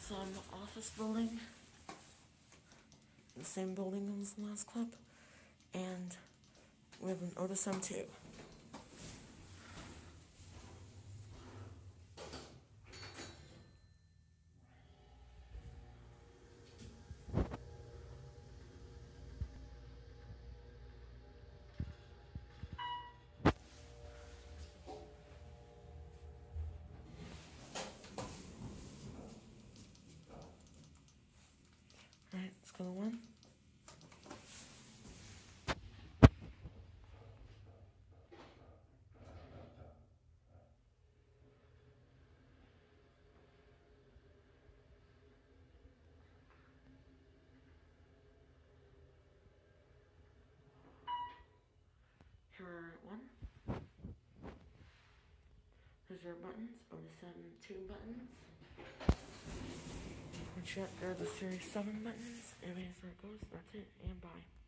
some office building. The same building as the last clip. And we have an Otis M2. Alright, let's go to one. Here are one. Here's our buttons. Otis M2 buttons. Which are the Series 7 buttons. Anyways, there it goes. That's it. And bye.